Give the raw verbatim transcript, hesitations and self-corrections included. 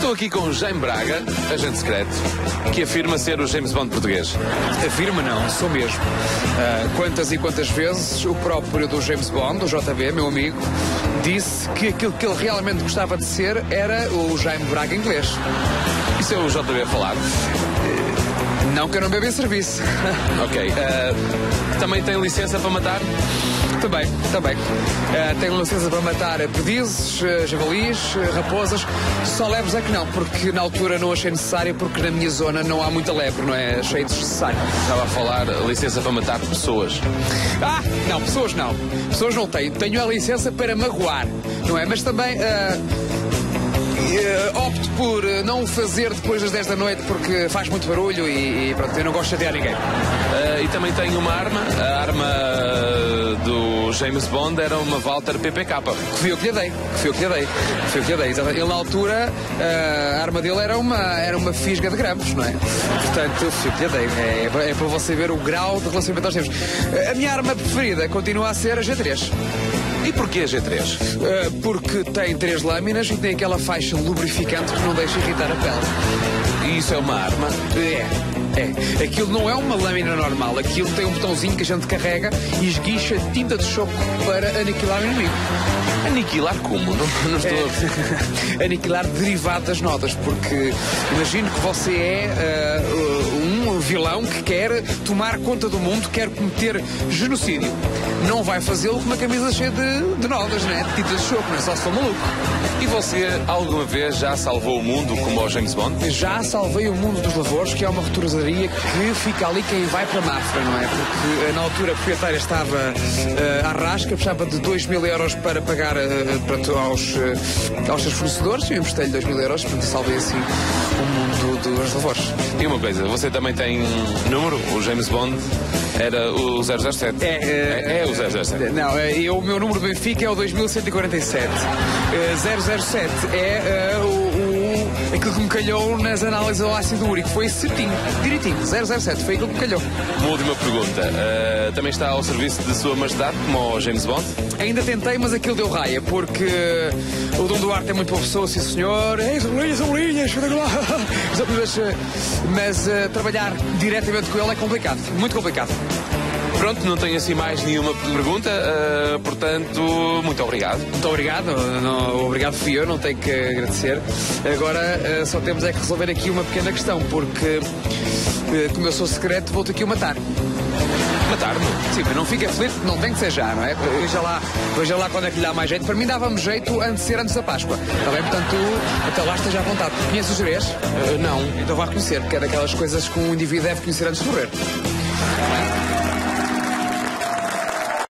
Estou aqui com o Jaime Braga, agente secreto, que afirma ser o James Bond português. Afirma não, sou mesmo. Uh, quantas e quantas vezes o próprio do James Bond, o J B, meu amigo, disse que aquilo que ele realmente gostava de ser era o Jaime Braga inglês. Isso é o J B a falar? Uh, não que eu não bebo em serviço. Ok. Uh, também tem licença para matar? Também, também. Uh, tenho licença para matar perdizes, uh, javalis, uh, raposas. Só lebres é que não, porque na altura não achei necessário, porque na minha zona não há muita lebre, não é? Achei desnecessário. Estava a falar licença para matar pessoas. Ah, não, pessoas não. Pessoas não tenho. Tenho a licença para magoar, não é? Mas também... Uh, Uh, opto por uh, não o fazer depois das dez da noite porque faz muito barulho e, e pronto, eu não gosto de chatear ninguém. Uh, e também tenho uma arma. A arma uh, do James Bond era uma Walther P P K. Que fui eu que lhe dei. Que fui eu que lhe dei. Que fui eu que lhe dei. Exatamente. Ele na altura, uh, a arma dele era uma, era uma fisga de grampos, não é? Portanto, fui eu que lhe dei. É, é para você ver o grau de relacionamento que nós temos. Uh, a minha arma preferida continua a ser a G três. E porquê a G três? Uh, porque tem três lâminas e tem aquela faixa lubrificante que não deixa irritar a pele. E isso é uma arma? É, é. Aquilo não é uma lâmina normal. Aquilo tem um botãozinho que a gente carrega e esguicha tinta de choco para aniquilar o inimigo. Aniquilar como? Não, não estou... É. Aniquilar derivado das notas, porque imagino que você é uh, um vilão que quer tomar conta do mundo, quer cometer genocídio. Não vai fazê-lo com uma camisa cheia de, de notas, né? De tinta de choco, não é só se for maluco. E você alguma vez já salvou o mundo como o James Bond? Já salvei o mundo dos lavores, que é uma retrosaria que fica ali quem vai para Mafra, não é? Porque na altura a proprietária estava uh, à rasca, precisava de dois mil euros para pagar uh, pronto, aos, uh, aos seus fornecedores, e eu emprestei-lhe dois mil euros, portanto salvei assim o mundo dos lavores. E uma coisa, você também tem número? O James Bond era o zero zero sete. É, uh, é, é o zero zero sete. Não, eu, o meu número do Benfica é o dois mil cento e quarenta e sete. Uh, zero zero sete é uh, o, o, aquilo que me calhou nas análises do ácido úrico. Foi certinho, direitinho. zero zero sete foi aquilo que me calhou. Uma última pergunta. Uh, também está ao serviço de Sua Majestade, como o James Bond? Ainda tentei, mas aquilo deu raia, porque o Dom Duarte é muito boa pessoa, sim senhor. Ei, são linhas, são linhas, mas, mas uh, trabalhar diretamente com ele é complicado, muito complicado. Pronto, não tenho assim mais nenhuma pergunta, uh, portanto, muito obrigado. Muito obrigado, não, obrigado fui eu, não tenho que agradecer. Agora uh, só temos é que resolver aqui uma pequena questão, porque uh, como eu sou secreto, vou-te aqui o matar. Matar-me? Sim, mas não fica feliz, não tem que ser já, não é? Veja lá, veja lá quando é que lhe dá mais jeito. Para mim dava-me jeito antes de ser antes da Páscoa. Está bem? Portanto, tu, até lá esteja à vontade. Conheces o Jerez? Uh, não. Então vá conhecer, porque é daquelas coisas que um indivíduo deve conhecer antes de morrer.